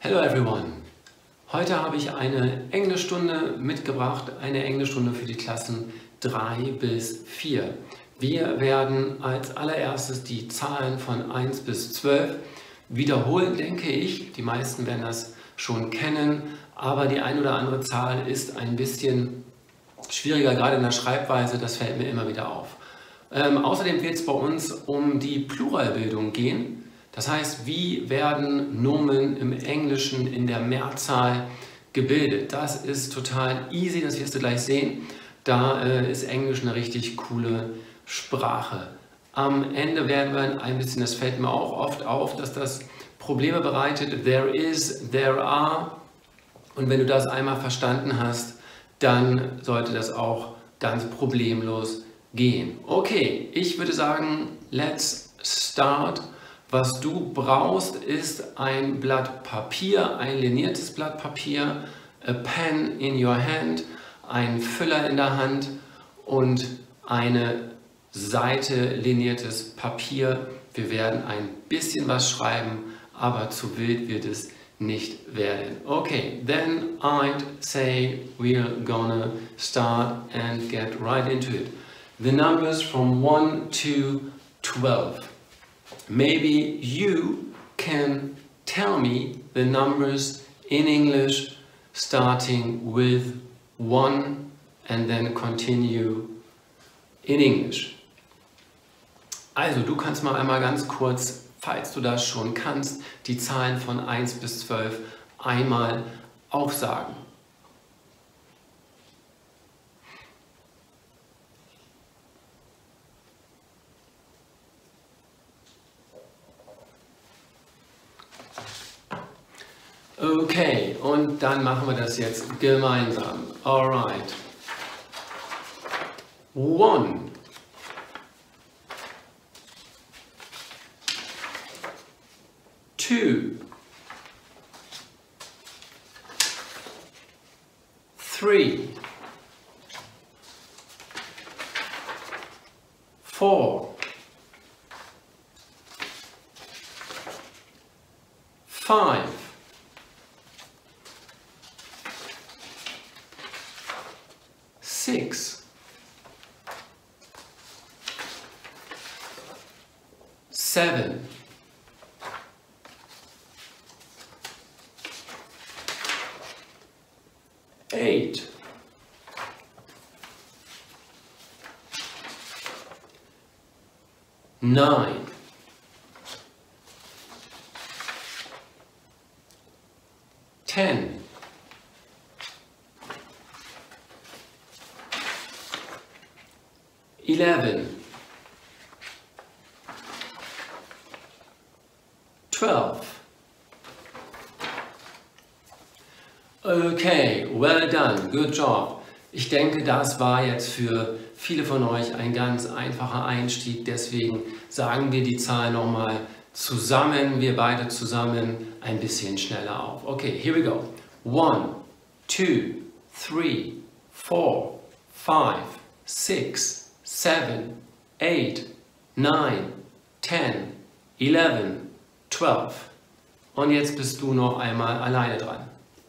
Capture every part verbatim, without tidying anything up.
Hello everyone! Heute habe ich eine Englischstunde mitgebracht, eine Englischstunde für die Klassen drei bis vier. Wir werden als allererstes die Zahlen von eins bis zwölf wiederholen, denke ich. Die meisten werden das schon kennen, aber die ein oder andere Zahl ist ein bisschen schwieriger, gerade in der Schreibweise, das fällt mir immer wieder auf. Ähm, außerdem wird es bei uns um die Pluralbildung gehen. Das heißt, wie werden Nomen im Englischen in der Mehrzahl gebildet? Das ist total easy, das wirst du gleich sehen. Da äh, ist Englisch eine richtig coole Sprache. Am Ende werden wir ein bisschen, das fällt mir auch oft auf, dass das Probleme bereitet. There is, there are. Und wenn du das einmal verstanden hast, dann sollte das auch ganz problemlos gehen. Okay, ich würde sagen, let's start. Was du brauchst, ist ein Blatt Papier, ein liniertes Blatt Papier, a pen in your hand, ein Füller in der Hand und eine Seite liniertes Papier. Wir werden ein bisschen was schreiben, aber zu wild wird es nicht werden. Okay, then I'd say we're gonna start and get right into it. The numbers from one to twelve. Maybe you can tell me the numbers in English starting with one and then continue in English. Also du kannst mal einmal ganz kurz, falls du das schon kannst, die Zahlen von eins bis zwölf einmal aufsagen. Okay, und dann machen wir das jetzt gemeinsam. Alright. One. Two. Three. Four. Five. Six, seven, eight, nine, ten. eleven, twelve. Okay, well done, good job. Ich denke, das war jetzt für viele von euch ein ganz einfacher Einstieg, deswegen sagen wir die Zahl nochmal zusammen, wir beide zusammen ein bisschen schneller auf. Okay, here we go. one, two, three, four, five, six, seven, eight, nine, ten, eleven, twelve. Und jetzt bist du noch einmal alleine dran.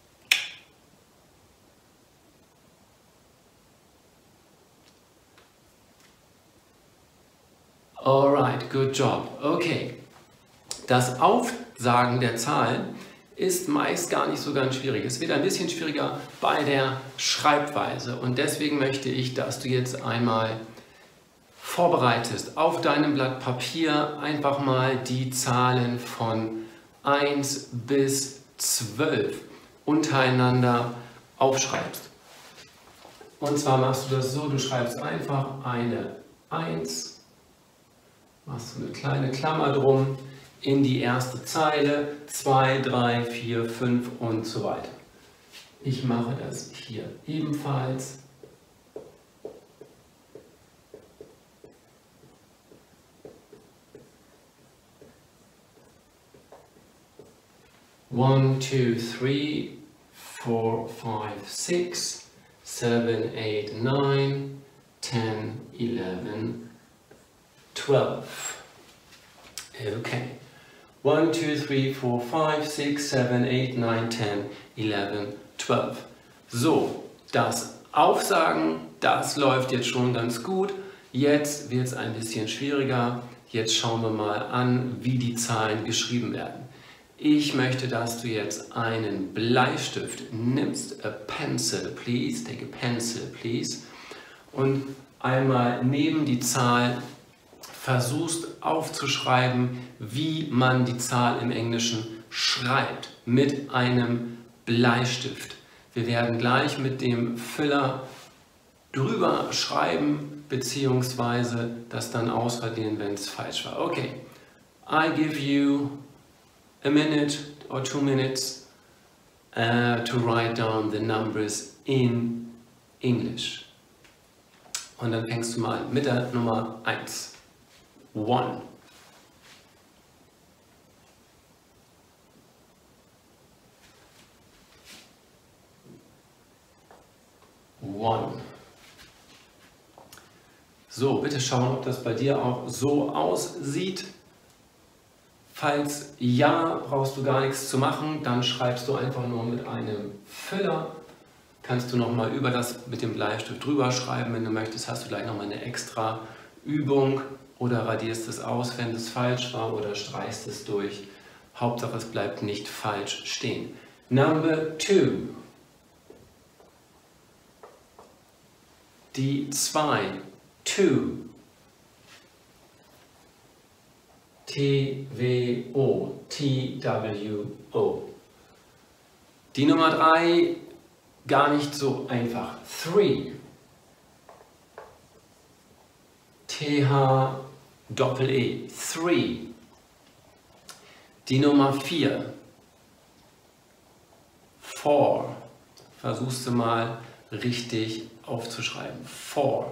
Alright, good job. Okay. Das Aufsagen der Zahlen ist meist gar nicht so ganz schwierig. Es wird ein bisschen schwieriger bei der Schreibweise. Und deswegen möchte ich, dass du jetzt einmal vorbereitest auf deinem Blatt Papier einfach mal die Zahlen von eins bis zwölf untereinander aufschreibst. Und zwar machst du das so, du schreibst einfach eine eins, machst du eine kleine Klammer drum in die erste Zeile, zwei, drei, vier, fünf und so weiter. Ich mache das hier ebenfalls. one, two, three, four, five, six, seven, eight, nine, ten, eleven, twelve. Okay. one, two, three, four, five, six, seven, eight, nine, ten, eleven, twelve. So, das Aufsagen, das läuft jetzt schon ganz gut. Jetzt wird es ein bisschen schwieriger. Jetzt schauen wir mal an, wie die Zahlen geschrieben werden. Ich möchte, dass du jetzt einen Bleistift nimmst. A pencil, please. Take a pencil, please. Und einmal neben die Zahl versuchst aufzuschreiben, wie man die Zahl im Englischen schreibt. Mit einem Bleistift. Wir werden gleich mit dem Füller drüber schreiben, beziehungsweise das dann ausradieren, wenn es falsch war. Okay, I give you a minute or two minutes uh, to write down the numbers in English. Und dann fängst du mal mit der Nummer eins. One. One. So, bitte schauen, ob das bei dir auch so aussieht. Falls ja, brauchst du gar nichts zu machen, dann schreibst du einfach nur mit einem Füller. Kannst du nochmal über das mit dem Bleistift drüber schreiben, wenn du möchtest, hast du gleich nochmal eine extra Übung oder radierst es aus, wenn es falsch war, oder streichst es durch. Hauptsache, es bleibt nicht falsch stehen. Number two. Die zwei. Two. T W O. T W O. Die Nummer drei, gar nicht so einfach. Three. T H Doppel E. Three. Die Nummer vier. Four. Versuchst du mal richtig aufzuschreiben. Four.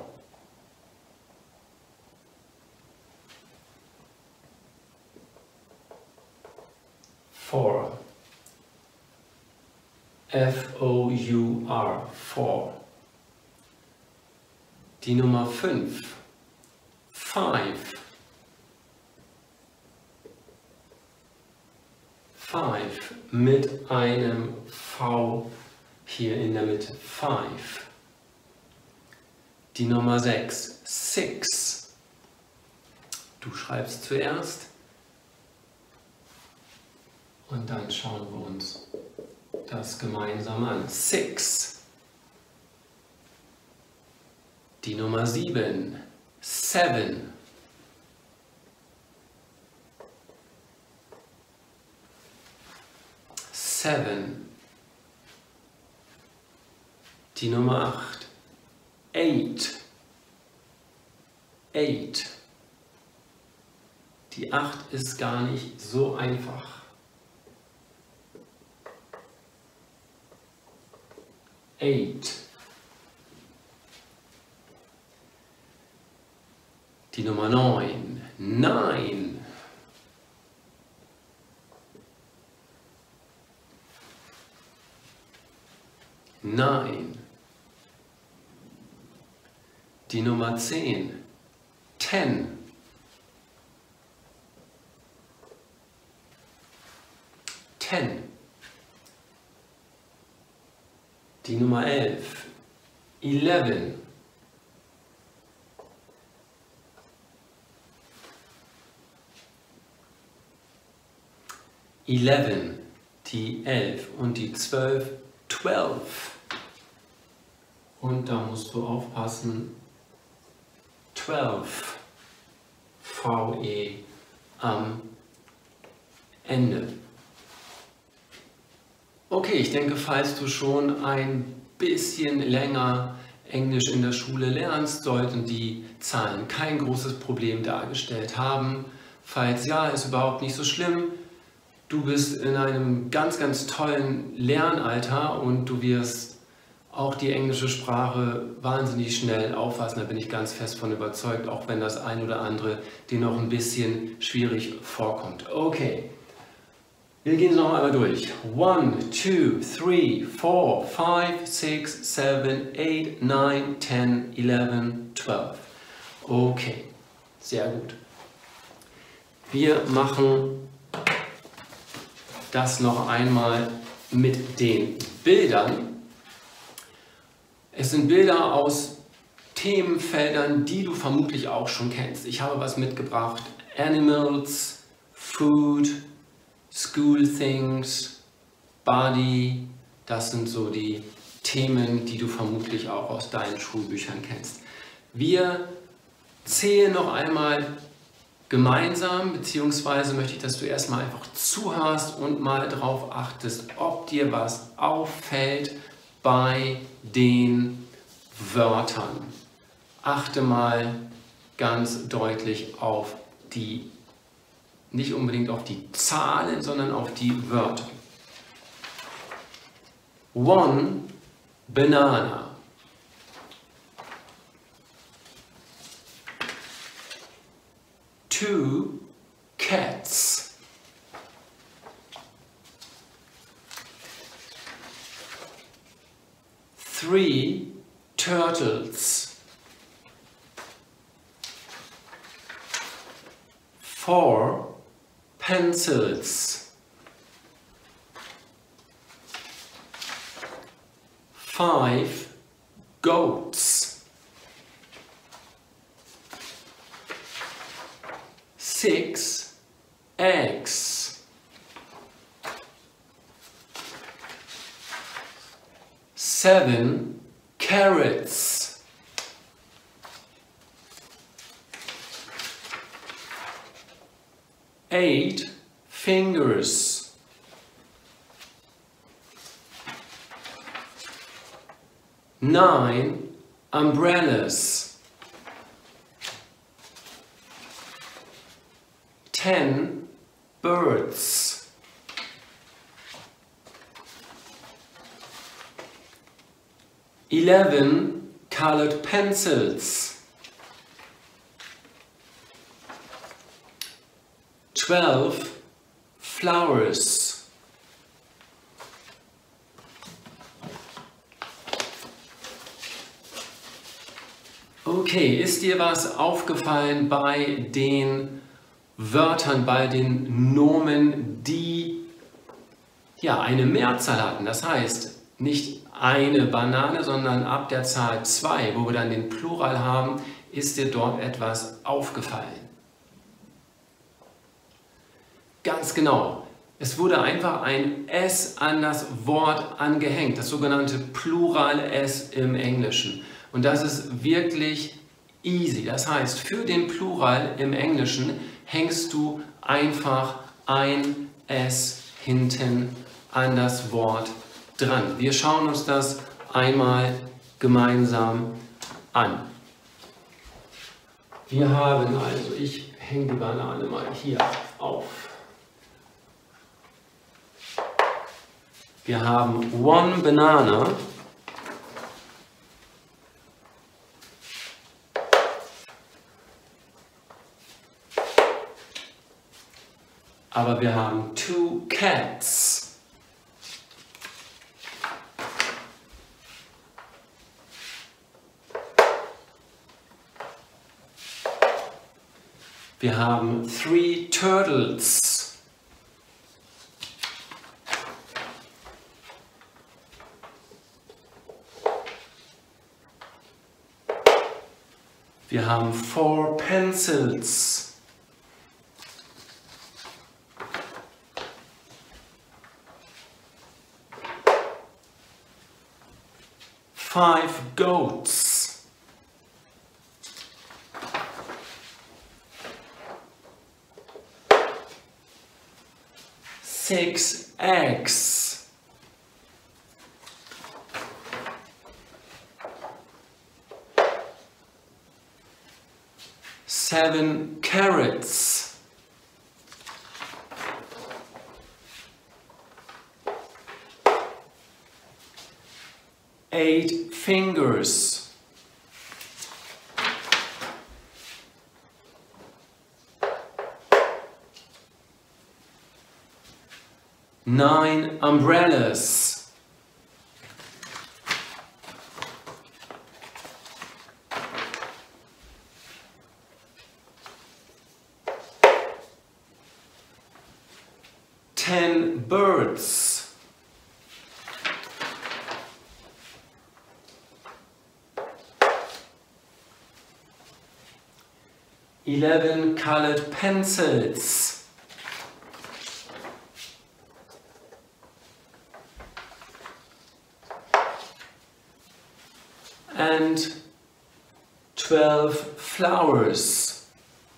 Four. F O U R. Four. Die Nummer fünf. Five. Five. Mit einem V hier in der Mitte. Five. Die Nummer sechs. Six. Du schreibst zuerst. Und dann schauen wir uns das gemeinsam an. Six. Die Nummer sieben. Seven. Seven. Die Nummer acht. Eight. Eight. Die acht ist gar nicht so einfach. Eight. Die Nummer neun. Nine. Nine. Die Nummer zehn. Ten. Ten. Die Nummer elf. Eleven. Eleven. Die elf. Und die zwölf. Twelve. Und da musst du aufpassen. Twelve. V E am Ende. Okay, ich denke, falls du schon ein bisschen länger Englisch in der Schule lernst, sollten die Zahlen kein großes Problem dargestellt haben. Falls ja, ist überhaupt nicht so schlimm. Du bist in einem ganz, ganz tollen Lernalter und du wirst auch die englische Sprache wahnsinnig schnell auffassen. Da bin ich ganz fest von überzeugt, auch wenn das ein oder andere dir noch ein bisschen schwierig vorkommt. Okay. Wir gehen es noch einmal durch. one, two, three, four, five, six, seven, eight, nine, ten, eleven, twelve. Okay, sehr gut. Wir machen das noch einmal mit den Bildern. Es sind Bilder aus Themenfeldern, die du vermutlich auch schon kennst. Ich habe was mitgebracht. Animals, Food, School Things, Body. Das sind so die Themen, die du vermutlich auch aus deinen Schulbüchern kennst. Wir zählen noch einmal gemeinsam, beziehungsweise möchte ich, dass du erstmal einfach zuhörst und mal darauf achtest, ob dir was auffällt bei den Wörtern. Achte mal ganz deutlich auf die, nicht unbedingt auf die Zahlen, sondern auf die Wörter. One banana. Two cats. Three turtles. Four pencils. Five goats. Six eggs. Seven carrots. Eight fingers. Nine umbrellas. Ten birds. Eleven colored pencils. Twelve flowers. Okay, ist dir was aufgefallen bei den Wörtern, bei den Nomen, die ja eine Mehrzahl hatten? Das heißt, nicht eine Banane, sondern ab der Zahl zwei, wo wir dann den Plural haben, ist dir dort etwas aufgefallen? Ganz genau. Es wurde einfach ein S an das Wort angehängt, das sogenannte Plural-S im Englischen. Und das ist wirklich easy. Das heißt, für den Plural im Englischen hängst du einfach ein S hinten an das Wort dran. Wir schauen uns das einmal gemeinsam an. Wir haben also, ich hänge die Banane mal hier auf. Wir haben one banana. Aber wir haben two cats. Wir haben three turtles. Wir haben four pencils. Five goats. Six eggs. Seven carrots. Eight fingers. Nine umbrellas. ten birds. eleven colored pencils. And twelve flowers.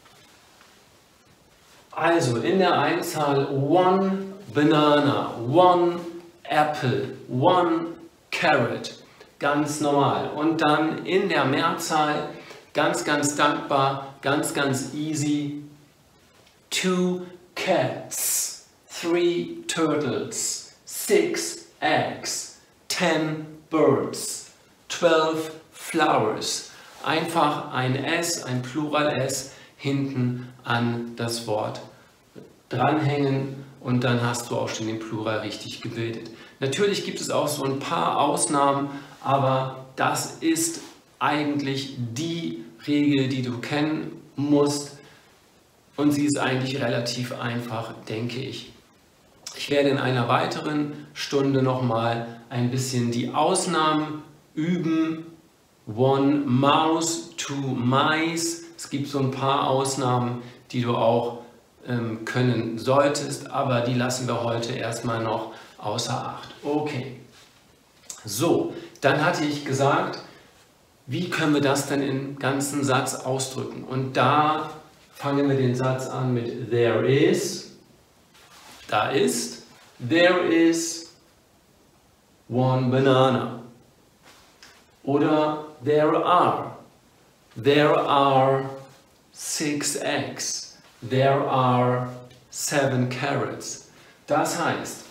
Also in der Einzahl one banana, one apple, one carrot. Ganz normal. Und dann in der Mehrzahl ganz, ganz dankbar, ganz, ganz easy. Two cats, three turtles, six eggs, ten birds, twelve flowers. Einfach ein S, ein Plural-S hinten an das Wort dranhängen und dann hast du auch schon den Plural richtig gebildet. Natürlich gibt es auch so ein paar Ausnahmen, aber das ist eigentlich die Regel, die du kennen musst und sie ist eigentlich relativ einfach, denke ich. Ich werde in einer weiteren Stunde nochmal ein bisschen die Ausnahmen üben. One mouse, two mice. Es gibt so ein paar Ausnahmen, die du auch ähm, können solltest, aber die lassen wir heute erstmal noch außer Acht. Okay. So, dann hatte ich gesagt, wie können wir das denn im ganzen Satz ausdrücken? Und da fangen wir den Satz an mit there is. Da ist. There is one banana. Oder there are. There are six eggs. There are seven carrots. Das heißt,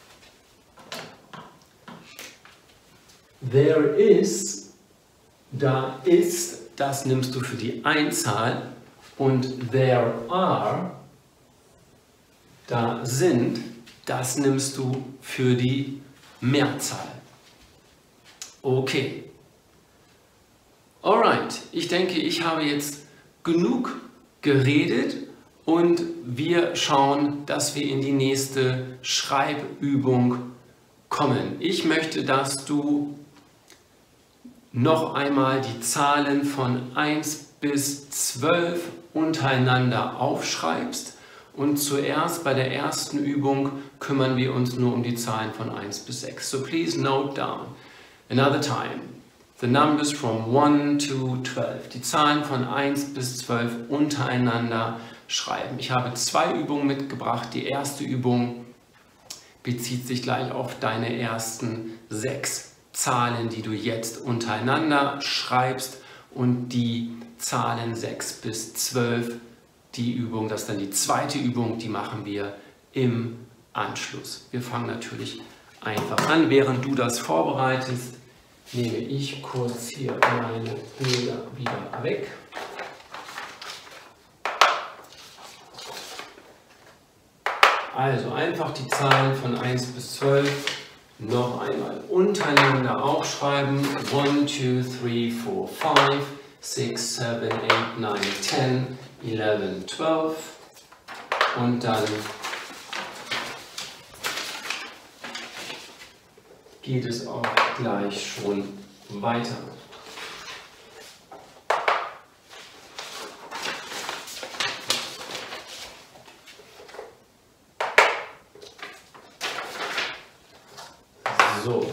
there is, da ist, das nimmst du für die Einzahl und there are, da sind, das nimmst du für die Mehrzahl. Okay. Alright, ich denke, ich habe jetzt genug geredet und wir schauen, dass wir in die nächste Schreibübung kommen. Ich möchte, dass du noch einmal die Zahlen von eins bis zwölf untereinander aufschreibst und zuerst bei der ersten Übung kümmern wir uns nur um die Zahlen von eins bis sechs. So please note down another time the numbers from one to twelve. Die Zahlen von eins bis zwölf untereinander schreiben. Ich habe zwei Übungen mitgebracht. Die erste Übung bezieht sich gleich auf deine ersten sechs Zahlen, die du jetzt untereinander schreibst, und die Zahlen sechs bis zwölf, die Übung, das ist dann die zweite Übung, die machen wir im Anschluss. Wir fangen natürlich einfach an. Während du das vorbereitest, nehme ich kurz hier meine Bilder wieder weg. Also einfach die Zahlen von eins bis zwölf noch einmal untereinander aufschreiben. eins, zwei, drei, vier, fünf, sechs, sieben, acht, neun, zehn, elf, zwölf und dann geht es auch gleich schon weiter. So.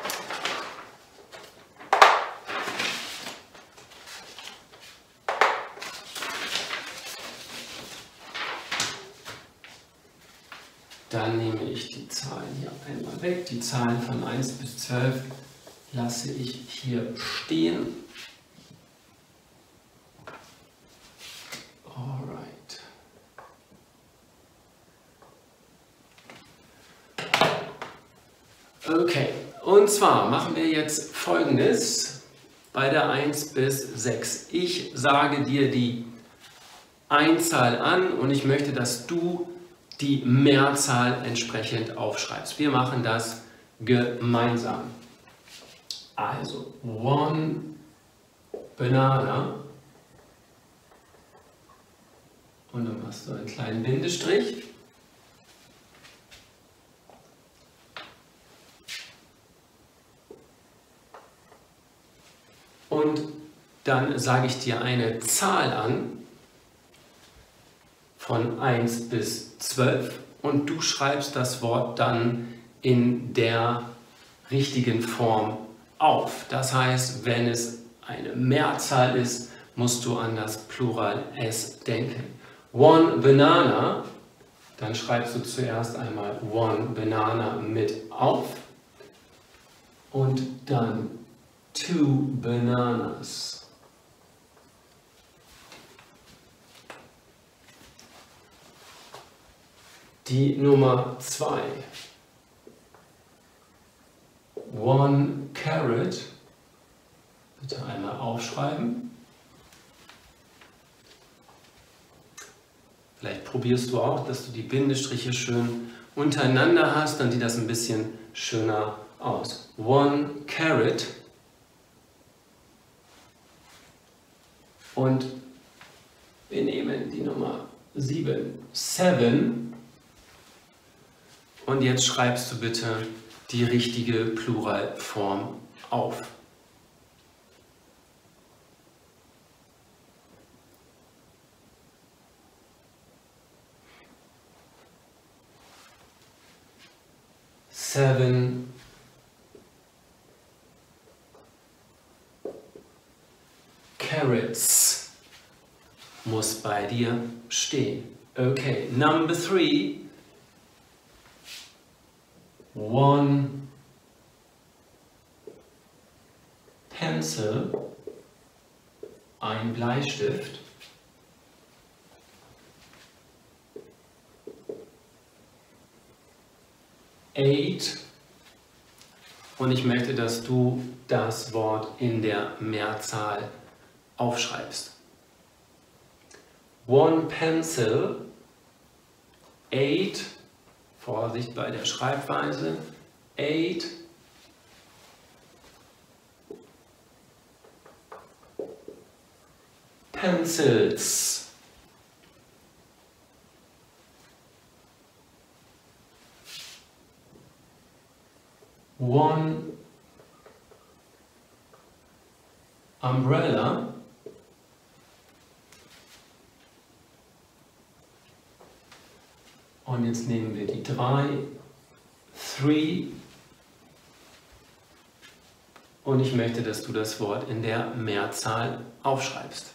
Dann nehme ich die Zahlen hier einmal weg. Die Zahlen von eins bis zwölf lasse ich hier stehen. Alright. Okay, und zwar machen wir jetzt Folgendes bei der eins bis sechs. Ich sage dir die Einzahl an und ich möchte, dass du die Mehrzahl entsprechend aufschreibst. Wir machen das gemeinsam. Also, one banana. Und dann machst du einen kleinen Bindestrich. und dann sage ich dir eine Zahl an von eins bis zwölf und du schreibst das Wort dann in der richtigen Form auf. Das heißt, wenn es eine Mehrzahl ist, musst du an das Plural S denken. One banana, dann schreibst du zuerst einmal one banana mit auf und dann two bananas. Die Nummer zwei. One carrot. Bitte einmal aufschreiben. Vielleicht probierst du auch, dass du die Bindestriche schön untereinander hast, dann sieht das ein bisschen schöner aus. One carrot. Und wir nehmen die Nummer sieben. Seven. Und jetzt schreibst du bitte die richtige Pluralform auf. Seven carrots muss bei dir stehen. Okay, number three. One pencil, ein Bleistift. Eight. Und ich möchte, dass du das Wort in der Mehrzahl aufschreibst. One pencil, eight. Vorsicht bei der Schreibweise. Eight pencils. One umbrella. Und jetzt nehmen wir die drei, three, und ich möchte, dass du das Wort in der Mehrzahl aufschreibst.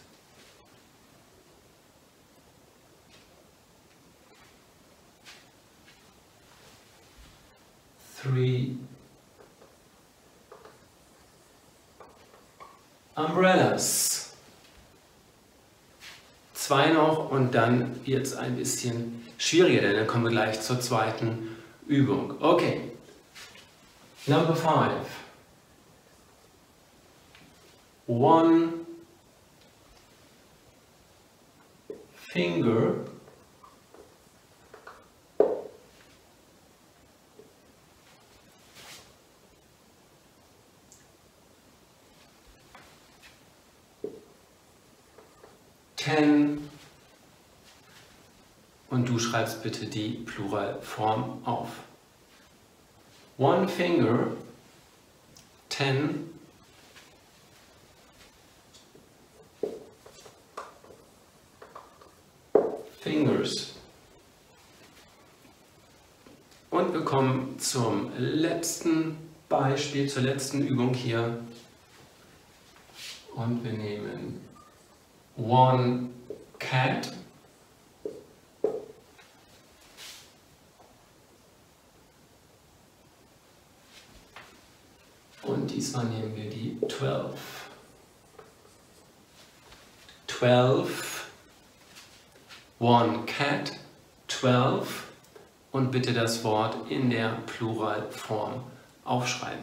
Three umbrellas. Zwei noch und dann wird es ein bisschen schwieriger, denn dann kommen wir gleich zur zweiten Übung. Okay, number five. One finger ten und du schreibst bitte die Pluralform auf. One finger, ten, fingers. Und wir kommen zum letzten Beispiel, zur letzten Übung hier. Und wir nehmen one cat. Und diesmal nehmen wir die twelve. twelve. One cat. twelve. Und bitte das Wort in der Pluralform aufschreiben.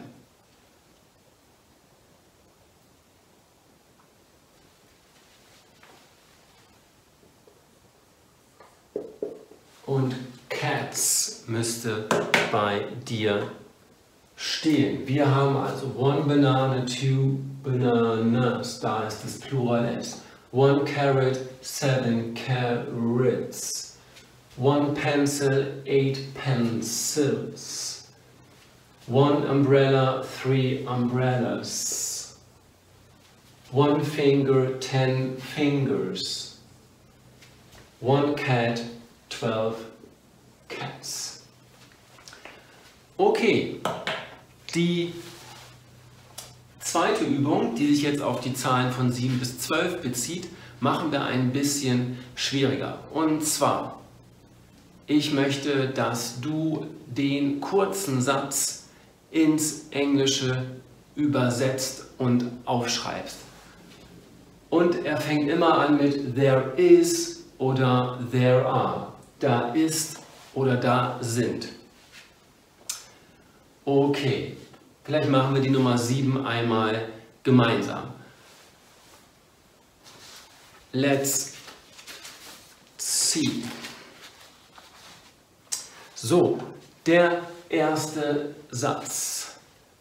Und cats müsste bei dir stehen. Wir haben also one banana, two bananas. Da ist das Plural S. One carrot, seven carrots. One pencil, eight pencils. One umbrella, three umbrellas. One finger, ten fingers. One cat, twelve cats. Okay, die zweite Übung, die sich jetzt auf die Zahlen von sieben bis zwölf bezieht, machen wir ein bisschen schwieriger. Und zwar, ich möchte, dass du den kurzen Satz ins Englische übersetzt und aufschreibst. Und er fängt immer an mit there is oder there are. Da ist oder da sind. Okay, vielleicht machen wir die Nummer sieben einmal gemeinsam. Let's see. So, der erste Satz.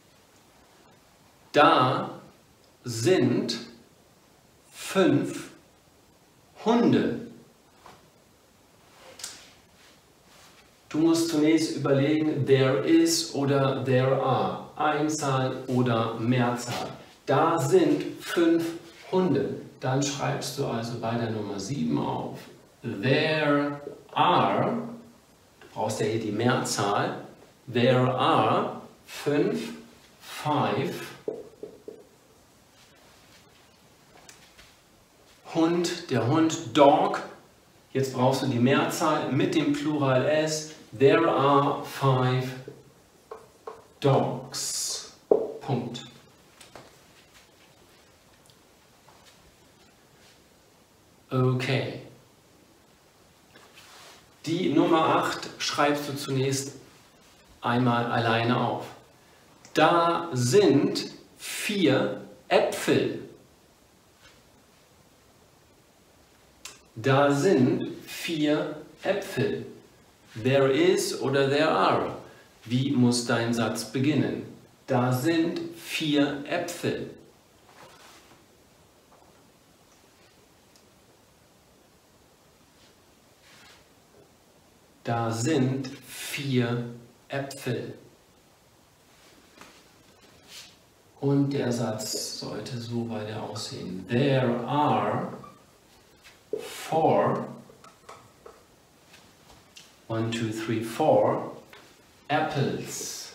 Da sind fünf Hunde. Du musst zunächst überlegen, there is oder there are. Einzahl oder Mehrzahl. Da sind fünf Hunde. Dann schreibst du also bei der Nummer sieben auf. There are, du brauchst ja hier die Mehrzahl. There are fünf, five. Hund, der Hund, dog. Jetzt brauchst du die Mehrzahl mit dem Plural s. There are five dogs. Punkt. Okay. Die Nummer acht schreibst du zunächst einmal alleine auf. Da sind vier Äpfel. Da sind vier Äpfel. There is oder there are. Wie muss dein Satz beginnen? Da sind vier Äpfel. Da sind vier Äpfel. Und der Satz sollte so weiter aussehen. There are four, one, two, three, four apples.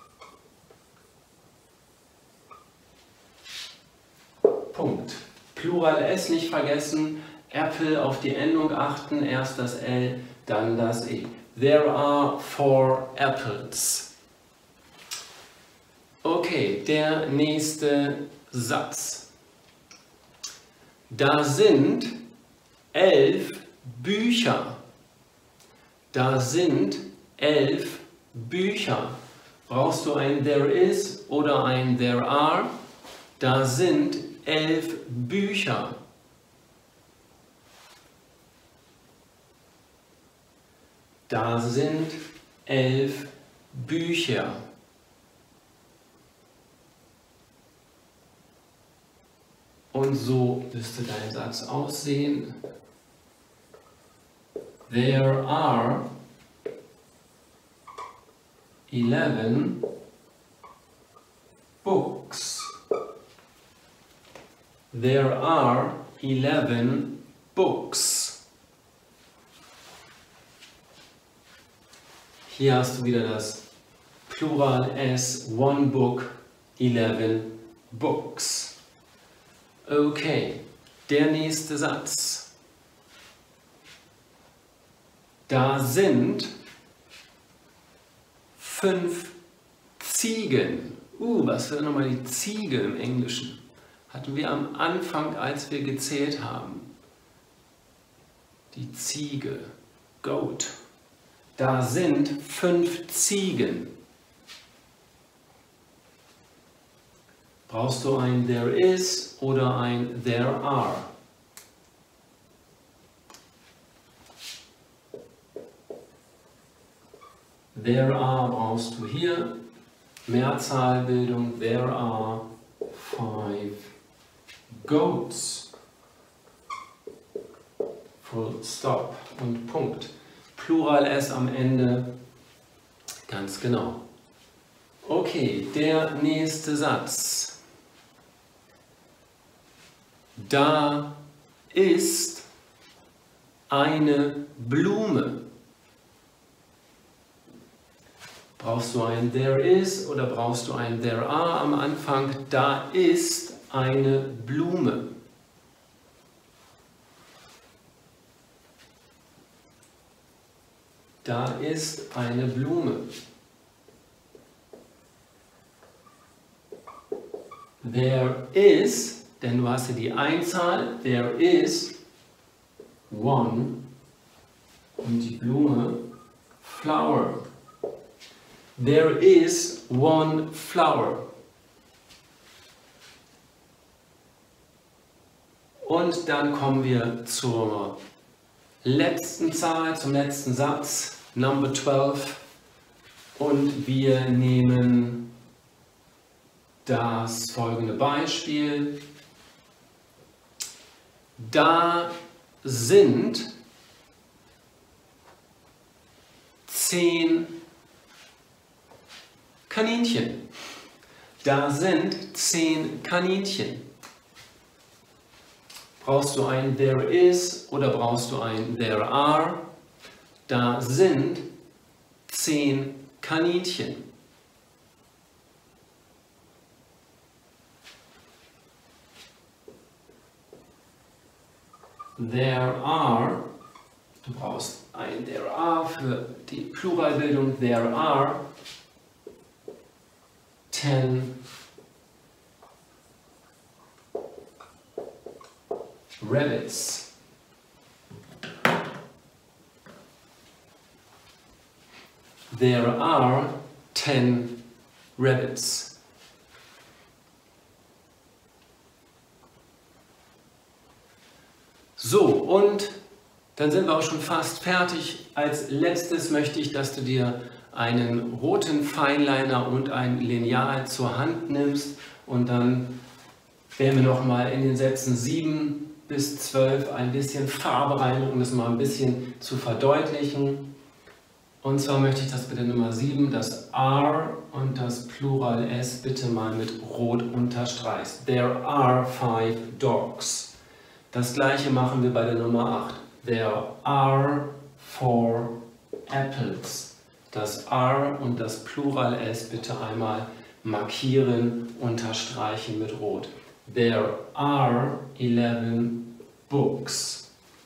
Punkt. Plural S nicht vergessen, Apple auf die Endung achten, erst das L, dann das E. There are four apples. Okay, der nächste Satz. Da sind elf Bücher. Da sind elf Bücher. Brauchst du ein there is oder ein there are? Da sind elf Bücher. Da sind elf Bücher. Und so müsste dein Satz aussehen. There are eleven books. There are eleven books. Hier hast du wieder das Plural S, one book, eleven books. Okay, der nächste Satz. Da sind fünf Ziegen. Uh, was wäre nochmal die Ziege im Englischen? Hatten wir am Anfang, als wir gezählt haben. Die Ziege. Goat. Da sind fünf Ziegen. Brauchst du ein there is oder ein there are? There are brauchst du hier. Mehrzahlbildung. There are five goats. Full stop und Punkt. Plural S am Ende. Ganz genau. Okay, der nächste Satz. Da ist eine Blume. Brauchst du ein there is oder brauchst du ein there are am Anfang? Da ist eine Blume. Da ist eine Blume. There is, denn du hast ja die Einzahl, there is one und die Blume flower. There is one flower. Und dann kommen wir zur letzten Zahl, zum letzten Satz, Number zwölf. Und wir nehmen das folgende Beispiel. Da sind zehn Kaninchen. Da sind zehn Kaninchen. Brauchst du ein there is oder brauchst du ein there are? Da sind zehn Kaninchen. There are, du brauchst ein there are für die Pluralbildung, there are ten rabbits. There are ten rabbits. So, und dann sind wir auch schon fast fertig. Als letztes möchte ich, dass du dir einen roten Fineliner und ein Lineal zur Hand nimmst und dann werden wir nochmal in den Sätzen sieben bis zwölf ein bisschen Farbe rein, um das mal ein bisschen zu verdeutlichen. Und zwar möchte ich, dass bitte Nummer sieben, das are und das Plural s bitte mal mit rot unterstreichst. There are five dogs. Das gleiche machen wir bei der Nummer acht. There are four apples. Das are und das Plural s bitte einmal markieren, unterstreichen mit rot. There are eleven books.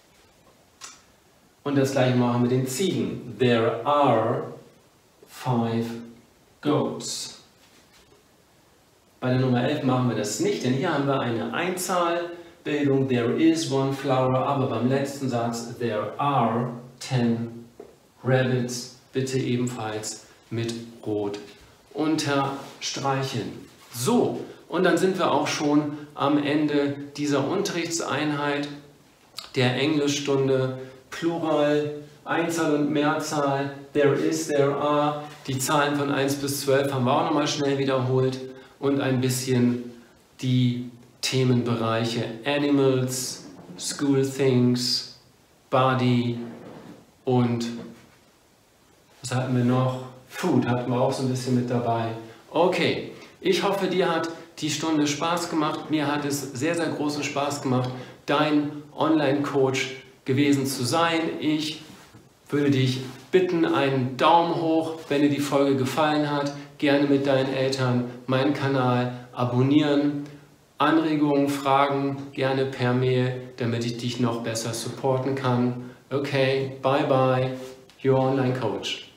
Und das gleiche machen wir mit den Ziegen. There are five goats. Bei der Nummer elf machen wir das nicht, denn hier haben wir eine Einzahlbildung. There is one flower, aber beim letzten Satz there are ten rabbits. Bitte ebenfalls mit rot unterstreichen. So, und dann sind wir auch schon am Ende dieser Unterrichtseinheit der Englischstunde. Plural, Einzahl und Mehrzahl, there is, there are. Die Zahlen von eins bis zwölf haben wir auch nochmal schnell wiederholt und ein bisschen die Themenbereiche Animals, School Things, Body und was hatten wir noch? Food hatten wir auch so ein bisschen mit dabei. Okay, ich hoffe, dir hat die Stunde Spaß gemacht. Mir hat es sehr, sehr großen Spaß gemacht, dein Online-Coach gewesen zu sein. Ich würde dich bitten, einen Daumen hoch, wenn dir die Folge gefallen hat. Gerne mit deinen Eltern meinen Kanal abonnieren. Anregungen, Fragen gerne per Mail, damit ich dich noch besser supporten kann. Okay, bye bye, your Online Coach.